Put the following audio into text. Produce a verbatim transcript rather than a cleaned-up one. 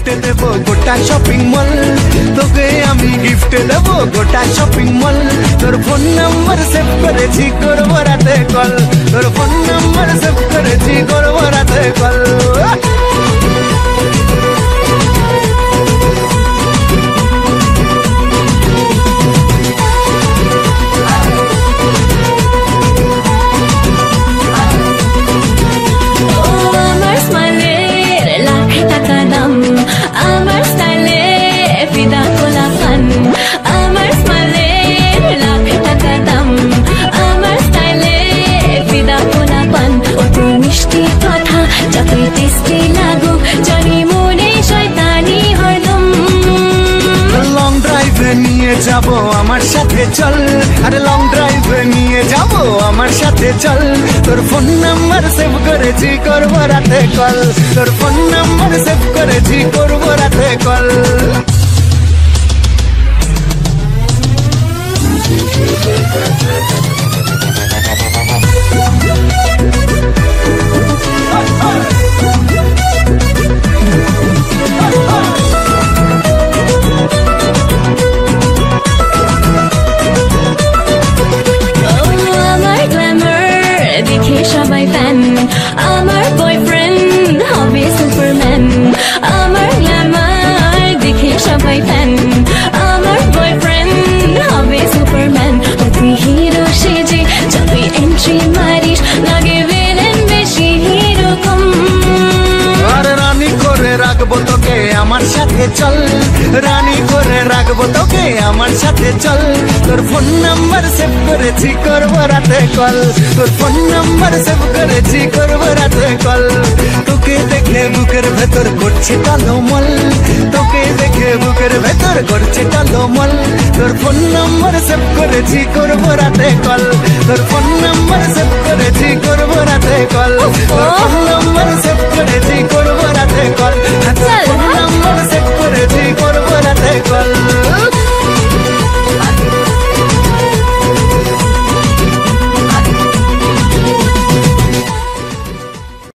Gift দেব গোটা shopping mall, তোকে আমি গিফট দেব গোটা শপিং মল। তোর ফোন নাম্বার সেভ করেছি করবো রাতে কল, তোর ফোন নাম্বার সেভ করেছি করবো রাতে কল। নিয়ে যাব আমার সাথে চল, আরে লং ড্রাইভ নিয়ে যাব আমার সাথে চল। তোর ফোন নাম্বার সেভ করেছি করবো রাতে কল, তোর ফোন নাম্বার সেভ করেছি করবো রাতে কল। আমার বয়ফ্রেন্ড হবে সুপারম্যান, আমার গ্ল্যামার দেখে সবাই ফ্যান। আমার বয়ফ্রেন্ড হবে সুপারম্যান, তুই হিরো সেজে যতই এন্ট্রি মারিস লাগে ভিলেন বেশি হিরো কম। আর রানী করে রাখবো তোকে আমার সাথে চল, রানী করে রাখবো তোকে আমার সাথে চল। তোর ফোন নাম্বার সেভ করেছি করবো রাতে কল, তোর ফোন নাম্বার সেভ করেছি করবো রাতে কল। তোকে দেখে বুকের ভেতর করছে টালমল, তোকে দেখে বুকের ভেতর করছে টালমল। তোর ফোন নাম্বার সেভ করেছি করবো রাতে কল, তোর ফোন নাম্বার সেভ করেছি